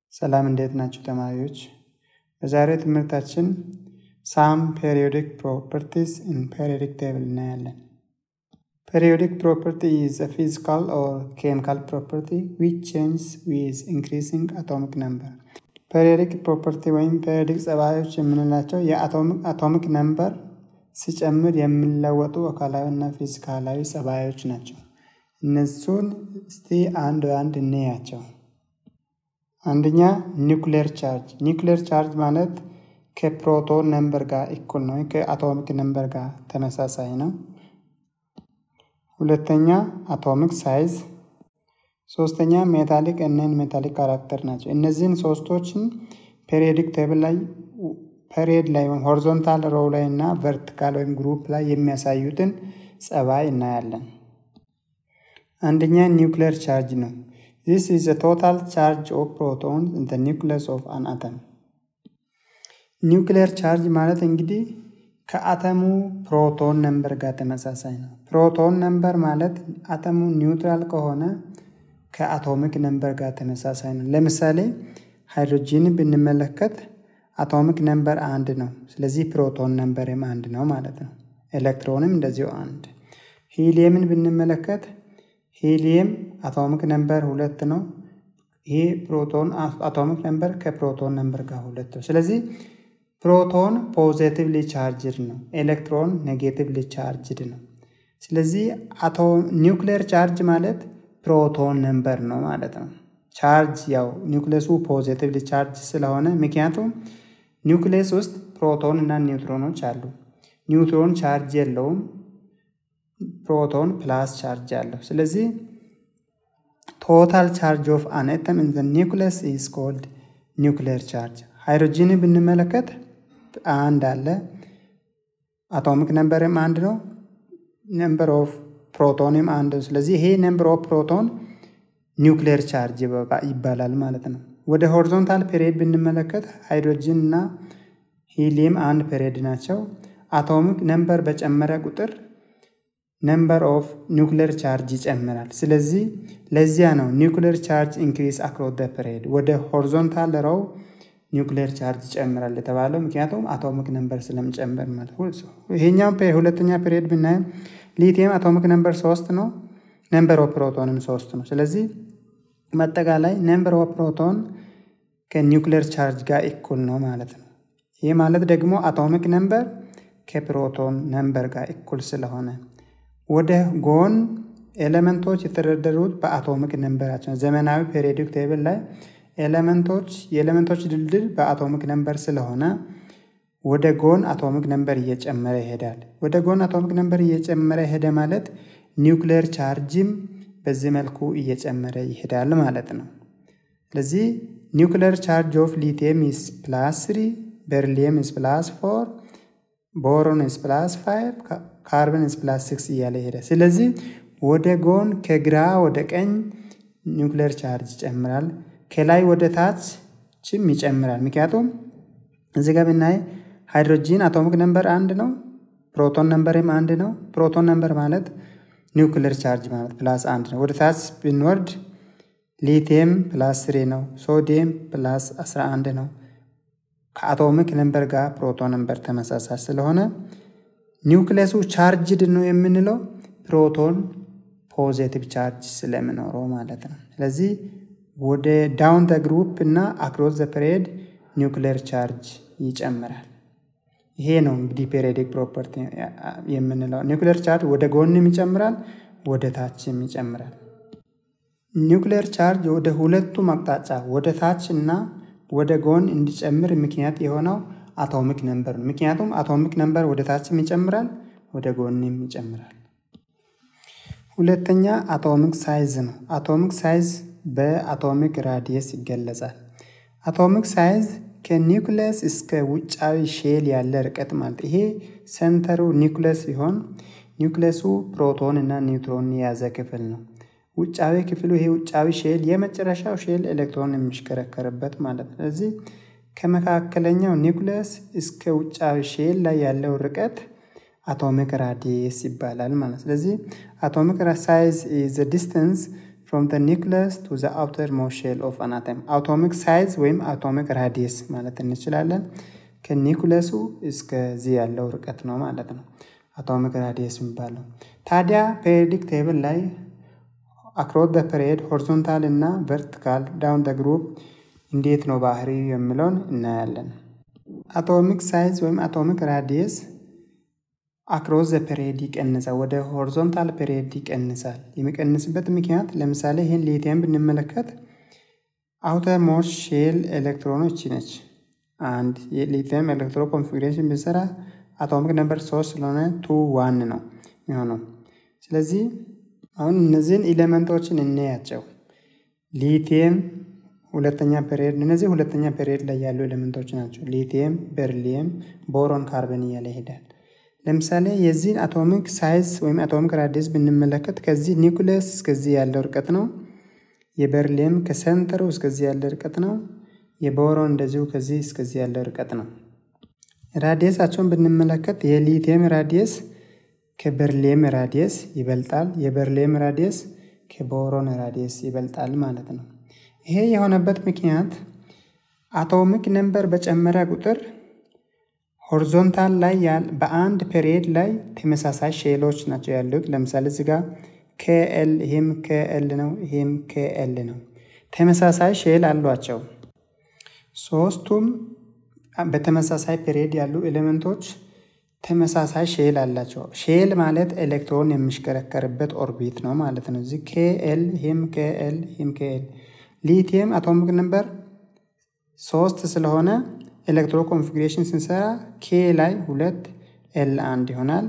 ሰላም እንዴት ናችሁ ተማሪዎች? በዛሬው ትምህርታችን some periodic properties in periodic table እናያለን። Periodic property is a physical or chemical property which changes with increasing atomic number. Periodic property ወይም periodic ጸባዮች የምንላቸው የአቶሚክ ነምበር ሲጨምር የሚለወጡ አካላዊና ፊዚካላዊ ጸባዮች ናቸው። እነሱን እስቲ አንድ በአንድ እንያቸው። አንደኛ ኒውክሌር ቻርጅ። ኒውክሌር ቻርጅ ማለት ከፕሮቶን ነምበር ጋር እኩል ነው፣ ከአቶሚክ ነምበር ጋር ተመሳሳይ ነው። ሁለተኛ አቶሚክ ሳይዝ። ሶስተኛ ሜታሊክ እና ሜታሊክ ካራክተር ናቸው። እነዚህን ሶስቶችን ፔሪዮዲክ ቴብል ላይ ሆሪዞንታል ሮው ላይ እና ቨርቲካል ወይም ግሩፕ ላይ የሚያሳዩትን ጸባይ እናያለን። አንደኛ ኒውክሌር ቻርጅ ነው። This is the total charge of protons in the nucleus of an atom. ኒውክሌር ቻርጅ ማለት እንግዲህ ከአተሙ ፕሮቶን ነምበር ጋር ተመሳሳይ ነው። ፕሮቶን ነምበር ማለት አተሙ ኒውትራል ከሆነ ከአቶሚክ ነምበር ጋር ተመሳሳይ ነው። ለምሳሌ ሃይድሮጂን ብንመለከት አቶሚክ ነምበር 1 ነው። ስለዚህ ፕሮቶን ነምበርም 1 ነው ማለት ነው። ኤሌክትሮንም እንደዚሁ 1። ሂሊየምን ብንመለከት ሂሊየም አቶሚክ ነምበር 2 ነው። ይሄ ፕሮቶን አቶሚክ ነምበር ከፕሮቶን ነምበር ጋር 2 ነው። ስለዚህ ፕሮቶን ፖዚቲቭሊ ቻርጅድ ነው፣ ኤሌክትሮን ኔጌቲቭሊ ቻርጅድ ነው። ስለዚህ ኒውክሌር ቻርጅ ማለት ፕሮቶን ነምበር ነው ማለት ነው። ቻርጅ ያው ኒውክሌሱ ፖዚቲቭሊ ቻርጅ ስለሆነ፣ ምክንያቱም ኒውክሌስ ውስጥ ፕሮቶን እና ኒውትሮኖች አሉ። ኒውትሮን ቻርጅ የለውም፣ ፕሮቶን ፕላስ ቻርጅ አለው። ስለዚህ ቶታል ቻርጅ ኦፍ አን አተም ኢን ዘ ኒውክሊየስ ኢዝ ኮልድ ኒውክሌር ቻርጅ። ሃይድሮጂን ብንመለከት 1 አለ፣ አቶሚክ ነምበርም 1 ነው፣ ነምበር ኦፍ ፕሮቶንም 1 ነው። ስለዚህ ይሄ ነምበር ኦፍ ፕሮቶን ኒውክሌር ቻርጅ ይባላል ማለት ነው። ወደ ሆሪዞንታል ፔሪየድ ብንመለከት ሃይድሮጂን እና ሂሊየም 1 ፔሪየድ ናቸው። አቶሚክ ነምበር በጨመረ ቁጥር ነምበር ኦፍ ኒውክሌር ቻርጅ ይጨምራል። ስለዚህ ለዚያ ነው ኒውክሌር ቻርጅ ኢንክሪዝ አክሮስ ዘ ፔሪየድ፣ ወደ ሆሪዞንታል ሮው ኒውክሌር ቻርጅ ይጨምራል የተባለው ምክንያቱም አቶሚክ ነምበር ስለሚጨምር ማለት ነው። ይሄኛው ሁለተኛ ፔሪየድ ብናይ ሊቲየም አቶሚክ ነምበር 3 ነው፣ ነምበር ኦፍ ፕሮቶንም 3 ነው። ስለዚህ በአጠቃላይ ነምበር ኦፍ ፕሮቶን ከኒውክሌር ቻርጅ ጋር እኩል ነው ማለት ነው። ይህ ማለት ደግሞ አቶሚክ ነምበር ከፕሮቶን ነምበር ጋር እኩል ስለሆነ ወደ ጎን ኤሌመንቶች የተደረደሩት በአቶሚክ ነምበራቸው። ዘመናዊ ፔሪዮዲክ ቴብል ላይ የኤሌመንቶች ድልድል በአቶሚክ ነምበር ስለሆነ ወደ ጎን አቶሚክ ነምበር እየጨመረ ይሄዳል። ወደ ጎን አቶሚክ ነምበር እየጨመረ ሄደ ማለት ኒውክሌር ቻርጅም በዚህ መልኩ እየጨመረ ይሄዳል ማለት ነው። ስለዚህ ኒውክሌር ቻርጅ ኦፍ ሊቲየም ኢዝ +3፣ ቤሪሊየም ኢዝ +4፣ ቦሮን ኢዝ +5፣ ካርበን ኢዝ +6 እያለ ይሄዳል። ስለዚህ ወደ ጎን ከግራ ወደ ቀኝ ኒውክሌር ቻርጅ ይጨምራል፣ ከላይ ወደ ታችም ይጨምራል። ምክንያቱም እዚህ ጋር ብናይ ሃይድሮጂን አቶሚክ ነምበር 1 ነው፣ ፕሮቶን ነምበርም 1 ነው። ፕሮቶን ነምበር ማለት ኒውክሌር ቻርጅ ማለት +1 ነው። ወደ ታች ብንወርድ ሊቲየም +3 ነው፣ ሶዲየም +11 ነው። ከአቶሚክ ነምበር ጋር ፕሮቶን ነምበር ተመሳሳይ ስለሆነ ኒውክሌሱ ቻርጅድ ነው የምንለው ፕሮቶን ፖዚቲቭ ቻርጅ ስለሚኖረው ማለት ነው። ስለዚህ ወደ ዳውን ዘ ግሩፕ እና አክሮስ ዘ ፔሪየድ ኒውክሌር ቻርጅ ይጨምራል። ይሄ ነው እንግዲህ ፔሪዮዲክ ፕሮፐርቲ የምንለው። ኒውክሌር ቻርጅ ወደ ጎንም ይጨምራል፣ ወደ ታችም ይጨምራል። ኒውክሌር ቻርጅ ወደ ሁለቱም አቅጣጫ ወደ ታች እና ወደ ጎን እንዲጨምር ምክንያት የሆነው አቶሚክ ነምበር ነው። ምክንያቱም አቶሚክ ነምበር ወደ ታችም ይጨምራል፣ ወደ ጎንም ይጨምራል። ሁለተኛ አቶሚክ ሳይዝ ነው። አቶሚክ ሳይዝ በአቶሚክ ራዲየስ ይገለጻል። አቶሚክ ሳይዝ ከኒውክሊየስ እስከ ውጫዊ ሼል ያለ ርቀት ማለት ይሄ ሴንተሩ ኒውክሊየስ ሲሆን ኒውክሊየሱ ፕሮቶን እና ኒውትሮን የያዘ ክፍል ነው። ውጫዊ ክፍሉ ይሄ ውጫዊ ሼል የመጨረሻው ሼል ኤሌክትሮን የሚሽከረከርበት ማለት ነው። ስለዚህ ከመካከለኛው ኒውክሊየስ እስከ ውጫዊ ሼል ላይ ያለው ርቀት አቶሚክ ራዲየስ ይባላል ማለት። ስለዚህ አቶሚክ ሳይዝ is the distance from the nucleus to the outermost shell of an atom. atomic size ወይም atomic radius ማለት እንችላለን። ከኒኩለሱ እስከዚህ ያለው ርቀት ነው ማለት ነው atomic radius የሚባለው። ታዲያ periodic table ላይ across the period horizontal እና vertical down the group እንዴት ነው ባህሪው የሚለውን እናያለን። atomic size ወይም atomic radius across the period ይቀንሳል፣ ወደ horizontal period ይቀንሳል። የሚቀንስበት ምክንያት ለምሳሌ ይሄን ሊቲየም ብንመለከት outermost shell ኤሌክትሮኖች ነች። አንድ የሊቲየም ኤሌክትሮ ኮንፊግሬሽን ብንሰራ አቶሚክ ነምበር 3 ስለሆነ 2 1 ነው የሚሆነው። ስለዚህ አሁን እነዚህን ኤሌመንቶችን እንያቸው። ሊቲየም ሁለተኛ ፔሪየድ፣ እነዚህ ሁለተኛ ፔሪየድ ላይ ያሉ ኤሌመንቶች ናቸው። ሊቲየም፣ ቤሪሊየም፣ ቦሮን፣ ካርበን እያለ ይሄዳል። ለምሳሌ የዚህን አቶሚክ ሳይዝ ወይም አቶሚክ ራዲየስ ብንመለከት ከዚህ ኒኩለስ እስከዚህ ያለው ርቀት ነው። የቤሪሊየም ከሴንተሩ እስከዚህ ያለው ርቀት ነው። የቦሮን እንደዚሁ ከዚህ እስከዚህ ያለው ርቀት ነው። ራዲየሳቸውን ብንመለከት የሊቲየም ራዲየስ ከቤሪሊየም ራዲየስ ይበልጣል፣ የቤሪሊየም ራዲየስ ከቦሮን ራዲየስ ይበልጣል ማለት ነው። ይሄ የሆነበት ምክንያት አቶሚክ ነምበር በጨመረ ቁጥር ሆሪዞንታል ላይ በአንድ ፔሪየድ ላይ ተመሳሳይ ሼሎች ናቸው ያሉት። ለምሳሌ እዚህ ጋር KL ይሄም KL ነው፣ ይሄም KL ነው። ተመሳሳይ ሼል አሏቸው። ሶስቱም በተመሳሳይ ፔሪየድ ያሉ ኤሌመንቶች ተመሳሳይ ሼል አላቸው። ሼል ማለት ኤሌክትሮን የሚሽከረከርበት ኦርቢት ነው ማለት ነው። እዚህ KL ይሄም KL ይሄም KL። ሊቲየም አቶሚክ ነምበር 3 ስለሆነ ኤሌክትሮ ኮንፊግሬሽን ስንሰራ K ላይ 2 L 1 ይሆናል።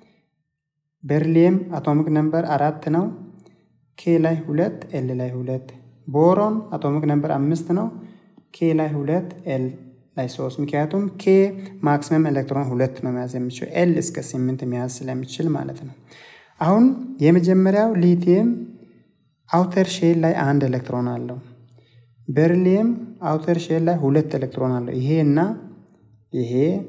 ቤሪሊየም አቶሚክ ነምበር 4 ነው። K ላይ 2 L ላይ 2። ቦሮን አቶሚክ ነምበር 5 ነው። K ላይ 2 L ላይ 3። ምክንያቱም K ማክሲመም ኤሌክትሮን 2 ነው መያዝ የሚችለው፣ L እስከ 8 መያዝ ስለሚችል ማለት ነው። አሁን የመጀመሪያው ሊቲየም አውተር ሼል ላይ 1 ኤሌክትሮን አለው። ቤሪሊየም አውተር ሼል ላይ 2 ኤሌክትሮን አለው። ይሄ እና ይሄ።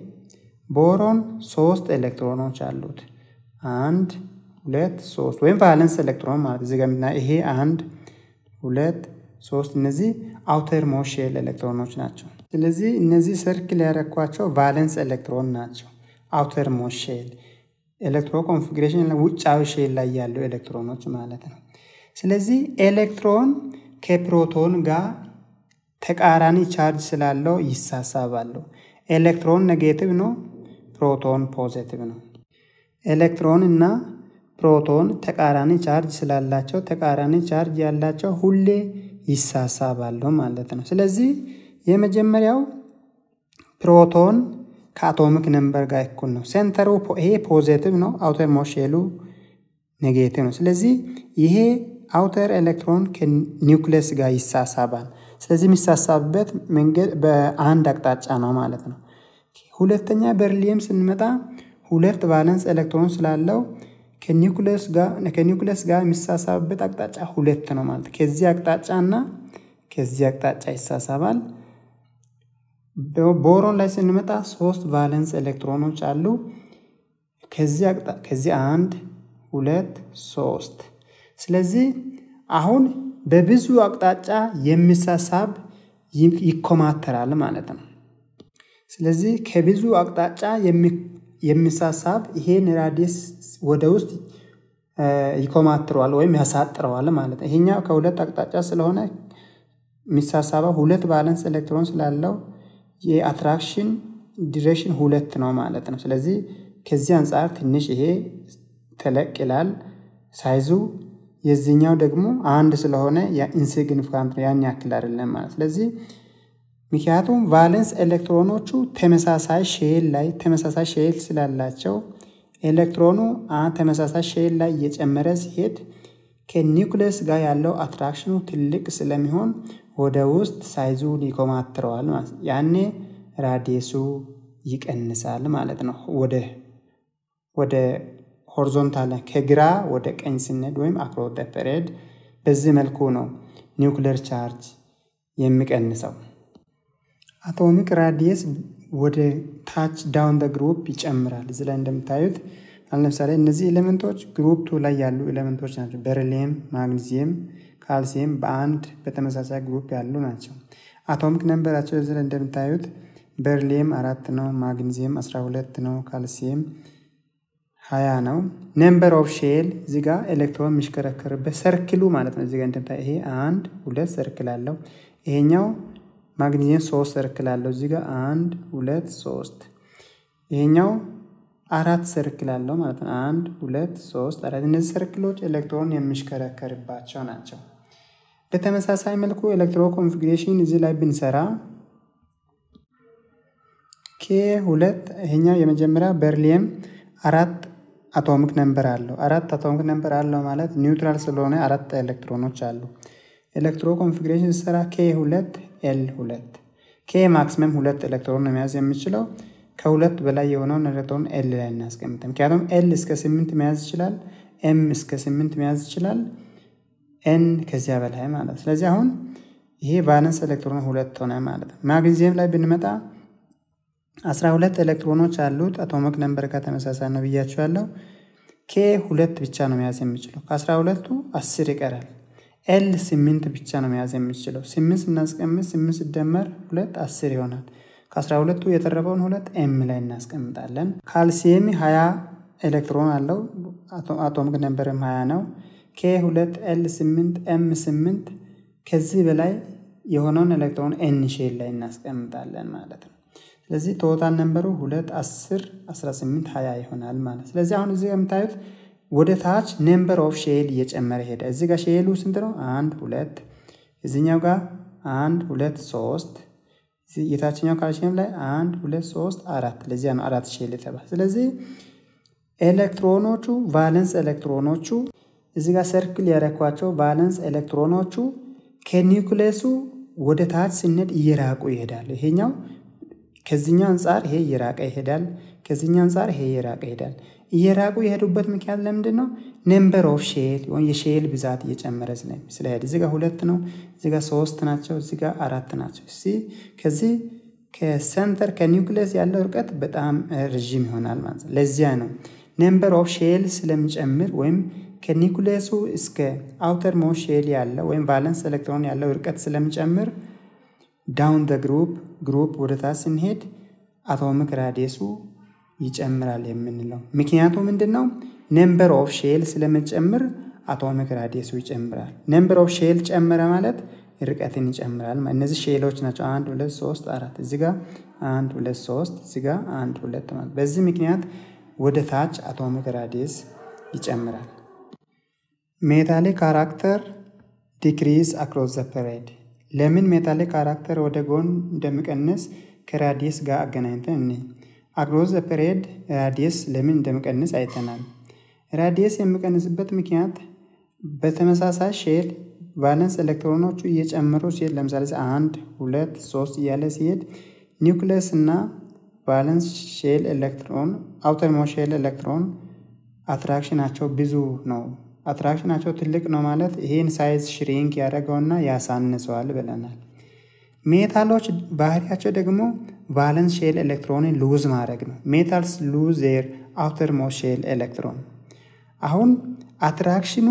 ቦሮን 3 ኤሌክትሮኖች አሉት። 1 2 3 ወይም ቫለንስ ኤሌክትሮን ማለት እዚህ ጋር እና ይሄ 1 2 3 እነዚህ አውተር ሞስት ሼል ኤሌክትሮኖች ናቸው። ስለዚህ እነዚህ ሰርክል ያረኳቸው ቫለንስ ኤሌክትሮን ናቸው። አውተር ሞስት ሼል ኤሌክትሮ ኮንፊግሬሽን ውጫዊ ሼል ላይ ያሉ ኤሌክትሮኖች ማለት ነው። ስለዚህ ኤሌክትሮን ከፕሮቶን ጋር ተቃራኒ ቻርጅ ስላለው ይሳሳባሉ። ኤሌክትሮን ኔጌቲቭ ነው፣ ፕሮቶን ፖዚቲቭ ነው። ኤሌክትሮን እና ፕሮቶን ተቃራኒ ቻርጅ ስላላቸው ተቃራኒ ቻርጅ ያላቸው ሁሌ ይሳሳባሉ ማለት ነው። ስለዚህ የመጀመሪያው ፕሮቶን ከአቶሚክ ነምበር ጋር እኩል ነው። ሴንተሩ ይሄ ፖዚቲቭ ነው፣ አውተር ሞስት ሼሉ ኔጌቲቭ ነው። ስለዚህ ይሄ አውተር ኤሌክትሮን ከኒውክሊየስ ጋር ይሳሳባል። ስለዚህ የሚሳሳብበት መንገድ በአንድ አቅጣጫ ነው ማለት ነው። ሁለተኛ ቤሪሊየም ስንመጣ 2 ቫለንስ ኤሌክትሮን ስላለው ከኒውክሊየስ ጋር የሚሳሳብበት አቅጣጫ 2 ነው ማለት ነው። ከዚህ አቅጣጫና ከዚህ አቅጣጫ ይሳሳባል። ቦሮን ላይ ስንመጣ 3 ቫለንስ ኤሌክትሮኖች አሉ። ከዚህ 1 2 3። ስለዚህ አሁን በብዙ አቅጣጫ የሚሳሳብ ይኮማተራል ማለት ነው። ስለዚህ ከብዙ አቅጣጫ የሚሳሳብ ይሄን ራዲየስ ወደ ውስጥ ይኮማትረዋል ወይም ያሳጥረዋል ማለት ነው። ይሄኛው ከሁለት አቅጣጫ ስለሆነ የሚሳሳበው 2 ቫለንስ ኤሌክትሮን ስላለው የአትራክሽን ዲሬክሽን 2 ነው ማለት ነው። ስለዚህ ከዚህ አንፃር ትንሽ ይሄ ተለቅ ይላል ሳይዙ። የዚህኛው ደግሞ 1 ስለሆነ ኢንሲግኒፊካንት ነው፣ ያን ያክል አይደለም ማለት። ስለዚህ ምክንያቱም ቫለንስ ኤሌክትሮኖቹ ተመሳሳይ ሼል ስላላቸው ኤሌክትሮኑ ተመሳሳይ ሼል ላይ እየጨመረ ሲሄድ ከኒውክሊየስ ጋር ያለው አትራክሽኑ ትልቅ ስለሚሆን ወደ ውስጥ ሳይዙን ይኮማትረዋል ማለት ነው። ያኔ ራዲየሱ ይቀንሳል ማለት ነው። ወደ ሆሪዞንታል ከግራ ወደ ቀኝ ስንሄድ ወይም አክሮስ ዘ ፔሪየድ በዚህ መልኩ ነው ኒውክሊየር ቻርጅ የሚቀንሰው። አቶሚክ ራዲየስ ወደ ታች ዳውን ዘ ግሩፕ ይጨምራል። እዚህ ላይ እንደምታዩት ለምሳሌ እነዚህ ኤሌመንቶች ግሩፕ 2 ላይ ያሉ ኤሌመንቶች ናቸው። ቤሪሊየም፣ ማግኒዚየም፣ ካልሲየም በአንድ በተመሳሳይ ግሩፕ ያሉ ናቸው። አቶሚክ ነምበራቸው እዚህ ላይ እንደምታዩት በርሊየም 4 ነው፣ ማግኒዚየም 12 ነው፣ ካልሲየም 20 ነው። ነምበር ኦፍ ሼል እዚህ ጋር ኤሌክትሮን የሚሽከረከርበት ሰርክሉ ማለት ነው። እዚህ ጋር እንደምታዩት ይሄ 1 2 ሰርክል አለው። ይሄኛው ማግኒዚየም 3 ሰርክል አለው። እዚህ ጋር 1 2 3 ይሄኛው 4 ሰርክል አለው ማለት ነው። 1 2 3 4 እነዚህ ሰርክሎች ኤሌክትሮን የሚሽከረከርባቸው ናቸው። በተመሳሳይ መልኩ ኤሌክትሮ ኮንፊግሬሽን እዚህ ላይ ብንሰራ K2 ይሄኛው የመጀመሪያ በርሊየም 4 አቶሚክ ነምበር አለው። 4 አቶሚክ ነምበር አለው ማለት ኒውትራል ስለሆነ 4 ኤሌክትሮኖች አሉ። ኤሌክትሮ ኮንፊግሬሽን ሲሰራ K2 L2 K ማክሲመም 2 ኤሌክትሮን ነው መያዝ የሚችለው። ከሁለት በላይ የሆነውን ኤሌክትሮን L ላይ እናስቀምጥ። ምክንያቱም L እስከ 8 መያዝ ይችላል፣ M እስከ 8 መያዝ ይችላል፣ N ከዚያ በላይ ማለት። ስለዚህ አሁን ይሄ ቫለንስ ኤሌክትሮን 2 ሆነ ማለት ነው። ማግኒዚየም ላይ ብንመጣ 12 ኤሌክትሮኖች አሉት። አቶሚክ ነምበር ጋር ተመሳሳይ ነው ብያችኋለሁ። K2 ብቻ ነው መያዝ የሚችለው። ከ12ቱ 10 ይቀራል። L 8 ብቻ ነው መያዝ የሚችለው። 8 ስናስቀምጥ 8 ሲደመር 2 10 ይሆናል። ከ12ቱ የተረፈውን 2 M ላይ እናስቀምጣለን። ካልሲየም 20 ኤሌክትሮን አለው። አቶሚክ ነምበርም 20 ነው። K2 L8 M8 ከዚህ በላይ የሆነውን ኤሌክትሮን N ሼል ላይ እናስቀምጣለን ማለት ነው። ስለዚህ ቶታል ነምበሩ 2 10 18 20 ይሆናል ማለት። ስለዚህ አሁን እዚህ የምታዩት ወደ ታች ነምበር ኦፍ ሼል እየጨመረ ሄደ። እዚህ ጋር ሼሉ ስንት ነው? 1 2 እዚህኛው ጋር 1 2 3 የታችኛው ካልሲየም ላይ 1 2 3 4 ለዚያ ነው 4 ሼል የተባለ። ስለዚህ ኤሌክትሮኖቹ ቫለንስ ኤሌክትሮኖቹ እዚህ ጋር ሰርክል ያረኳቸው ቫለንስ ኤሌክትሮኖቹ ከኒውክሌሱ ወደ ታች ስንሄድ እየራቁ ይሄዳል። ይሄኛው ከዚህኛው አንፃር ይሄ እየራቀ ይሄዳል፣ ከዚህኛው አንፃር ይሄ እየራቀ ይሄዳል። እየራቁ የሄዱበት ምክንያት ለምንድን ነው? ነምበር ኦፍ ሼል ወይ የሼል ብዛት እየጨመረ ስለሄደ። እዚህ ጋር 2 ነው፣ እዚህ ጋር 3 ናቸው፣ እዚህ ጋር 4 ናቸው። ከዚህ ከሴንተር ከኒውክሊየስ ያለው ርቀት በጣም ረጅም ይሆናል ማለት ነው። ለዚያ ነው ነምበር ኦፍ ሼል ስለሚጨምር ወይም ከኒውክሊየሱ እስከ አውተር ሞስት ሼል ያለው ወይም ቫለንስ ኤሌክትሮን ያለው ርቀት ስለሚጨምር ዳውን ዘ ግሩፕ ወደ ታች ስንሄድ አቶሚክ ራዲየሱ ይጨምራል የምንለው ምክንያቱ ምንድነው? ነምበር ኦፍ ሼል ስለሚጨምር አቶሚክ ራዲየሱ ይጨምራል። ነምበር ኦፍ ሼል ጨመረ ማለት ርቀትን ይጨምራል። እነዚህ ሼሎች ናቸው 1 2 3 4 እዚህ ጋር 1 2 3 እዚህ ጋር 1 2 ማለት። በዚህ ምክንያት ወደ ታች አቶሚክ ራዲየስ ይጨምራል። ሜታሊክ ካራክተር ዲክሪዝ አክሮስ ዘ ፔሪድ። ለምን ሜታሊክ ካራክተር ወደ ጎን እንደሚቀንስ ከራዲየስ ጋር አገናኝተን እንይ። አክሮስ ዘ ፔሪድ ራዲየስ ለምን እንደሚቀንስ አይተናል። ራዲየስ የሚቀንስበት ምክንያት በተመሳሳይ ሼል ቫለንስ ኤሌክትሮኖቹ እየጨመሩ ሲሄድ ለምሳሌ 1 2 3 እያለ ሲሄድ ኒውክሊየስ እና ቫለንስ ሼል ኤሌክትሮን አውተር ሞስት ሼል ኤሌክትሮን አትራክሽናቸው ብዙ ነው። አትራክሽናቸው ትልቅ ነው ማለት ይሄን ሳይዝ ሽሪንክ ያደረገውና ያሳንሰዋል ብለናል። ሜታሎች ባህሪያቸው ደግሞ ቫለንስ ሼል ኤሌክትሮንን ሉዝ ማድረግ ነው። ሜታልስ ሉዝ ዜር አውተር ሞስት ሼል ኤሌክትሮን። አሁን አትራክሽኑ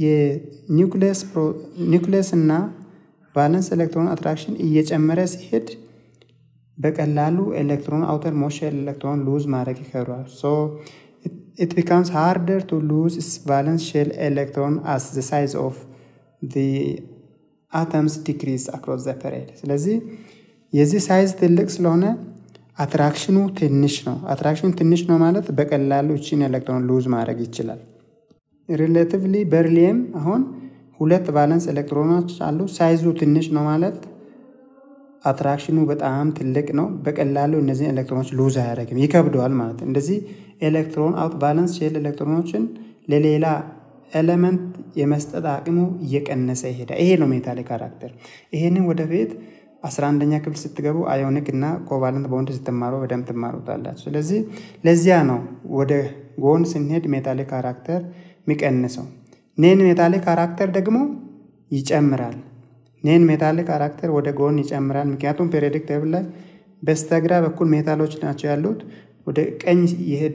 የኒውክሊየስ እና ቫለንስ ኤሌክትሮን አትራክሽን እየጨመረ ሲሄድ በቀላሉ ኤሌክትሮን አውተር ሞስት ሼል ኤሌክትሮን ሉዝ ማድረግ ይከብዳል። it becomes harder to lose its valence shell electron as the size of the atoms decrease across the period. ስለዚህ የዚህ ሳይዝ ትልቅ ስለሆነ አትራክሽኑ ትንሽ ነው። አትራክሽኑ ትንሽ ነው ማለት በቀላሉ እቺን ኤሌክትሮን ሉዝ ማድረግ ይችላል። ሪሌቲቭሊ በርሊየም አሁን 2 ቫለንስ ኤሌክትሮኖች አሉ። ሳይዙ ትንሽ ነው ማለት አትራክሽኑ በጣም ትልቅ ነው። በቀላሉ እነዚህ ኤሌክትሮኖች ሉዝ አያደርግም፣ ይከብደዋል ማለት ነው። እንደዚህ ኤሌክትሮን አውት ቫለንስ ሼል ኤሌክትሮኖችን ለሌላ ኤሌመንት የመስጠት አቅሙ እየቀነሰ ይሄዳል። ይሄ ነው ሜታሊክ ካራክተር። ይሄንን ወደፊት 11ኛ ክፍል ስትገቡ አዮኒክ እና ኮቫለንት ቦንድ ስትማሩ በደንብ ትማሩታላችሁ። ስለዚህ ለዚያ ነው ወደ ጎን ስንሄድ ሜታሊክ ካራክተር የሚቀንሰው። ኔን ሜታሊክ ካራክተር ደግሞ ይጨምራል። ኔን ሜታሊክ ካራክተር ወደ ጎን ይጨምራል። ምክንያቱም ፔሪዮዲክ ቴብል ላይ በስተግራ በኩል ሜታሎች ናቸው ያሉት፣ ወደ ቀኝ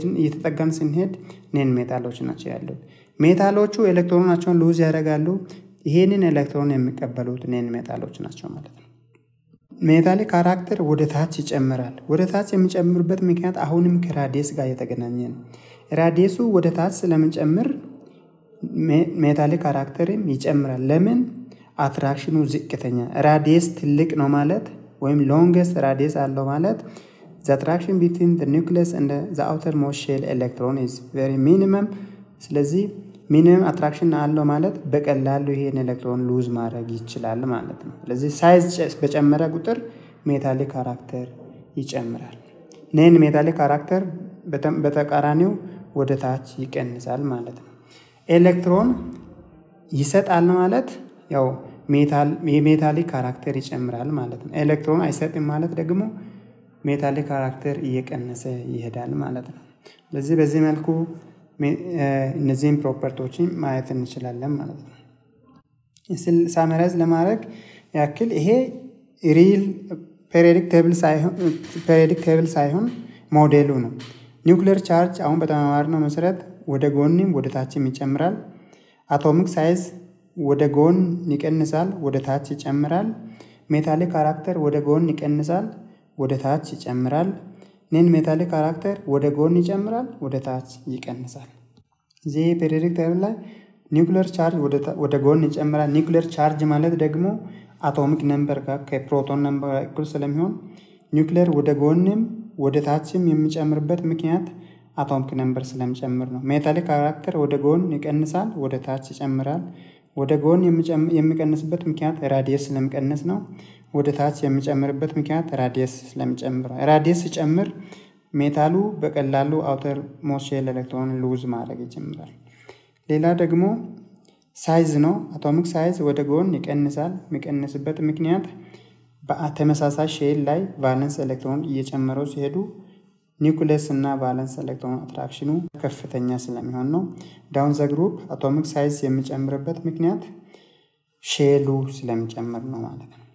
እየተጠጋን ስንሄድ ኔን ሜታሎች ናቸው ያሉት። ሜታሎቹ ኤሌክትሮናቸውን ሉዝ ያደርጋሉ። ይሄንን ኤሌክትሮን የሚቀበሉት ኔን ሜታሎች ናቸው ማለት ነው። ሜታሊክ ካራክተር ወደ ታች ይጨምራል። ወደ ታች የሚጨምርበት ምክንያት አሁንም ከራዲየስ ጋር የተገናኘ ነው። ራዲየሱ ወደ ታች ስለሚጨምር ሜታሊክ ካራክተርም ይጨምራል። ለምን? አትራክሽኑ ዝቅተኛ ራዲየስ ትልቅ ነው ማለት ወይም ሎንገስት ራዲየስ አለው ማለት the attraction between the nucleus and the outermost shell electron is very minimum። ስለዚህ ሚኒመም አትራክሽን አለው ማለት በቀላሉ ይሄን ኤሌክትሮን ሉዝ ማድረግ ይችላል ማለት ነው። ስለዚህ ሳይዝ በጨመረ ቁጥር ሜታሊክ ካራክተር ይጨምራል። ኔን ሜታሊክ ካራክተር በተቃራኒው ወደ ታች ይቀንሳል ማለት ነው። ኤሌክትሮን ይሰጣል ማለት ያው ሜታሊክ ካራክተር ይጨምራል ማለት ነው። ኤሌክትሮን አይሰጥም ማለት ደግሞ ሜታሊክ ካራክተር እየቀነሰ ይሄዳል ማለት ነው። ስለዚህ በዚህ መልኩ እነዚህን ፕሮፐርቲዎችን ማየት እንችላለን ማለት ነው። ሳመራይዝ ለማድረግ ያክል ይሄ ሪል ፔሪዮዲክ ቴብል ሳይሆን ሞዴሉ ነው። ኒውክሊየር ቻርጅ አሁን በተማማርነው መሰረት ወደ ጎንም ወደ ታችም ይጨምራል። አቶሚክ ሳይዝ ወደ ጎን ይቀንሳል፣ ወደ ታች ይጨምራል። ሜታሊክ ካራክተር ወደ ጎን ይቀንሳል፣ ወደ ታች ይጨምራል። ኔን ሜታሊክ ካራክተር ወደ ጎን ይጨምራል፣ ወደ ታች ይቀንሳል። እዚህ ፔሪዮዲክ ቴብል ላይ ኒውክሊየር ቻርጅ ወደ ጎን ይጨምራል። ኒውክሊየር ቻርጅ ማለት ደግሞ አቶሚክ ነምበር ጋር ከፕሮቶን ነምበር እኩል ስለሚሆን ኒውክሊየር ወደ ጎንም ወደ ታችም የሚጨምርበት ምክንያት አቶሚክ ነምበር ስለሚጨምር ነው። ሜታሊክ ካራክተር ወደ ጎን ይቀንሳል፣ ወደ ታች ይጨምራል። ወደ ጎን የሚቀንስበት ምክንያት ራዲየስ ስለሚቀንስ ነው። ወደ ታች የሚጨምርበት ምክንያት ራዲየስ ስለሚጨምር ነው። ራዲየስ ሲጨምር ሜታሉ በቀላሉ አውተር ሞስት ሼል ኤሌክትሮን ሉዝ ማድረግ ይጀምራል። ሌላ ደግሞ ሳይዝ ነው። አቶሚክ ሳይዝ ወደ ጎን ይቀንሳል። የሚቀንስበት ምክንያት በተመሳሳይ ሼል ላይ ቫለንስ ኤሌክትሮን እየጨመረው ሲሄዱ ኒውክሊየስ እና ቫለንስ ኤሌክትሮን አትራክሽኑ ከፍተኛ ስለሚሆን ነው። ዳውን ዘ ግሩፕ አቶሚክ ሳይዝ የሚጨምርበት ምክንያት ሼሉ ስለሚጨምር ነው ማለት ነው።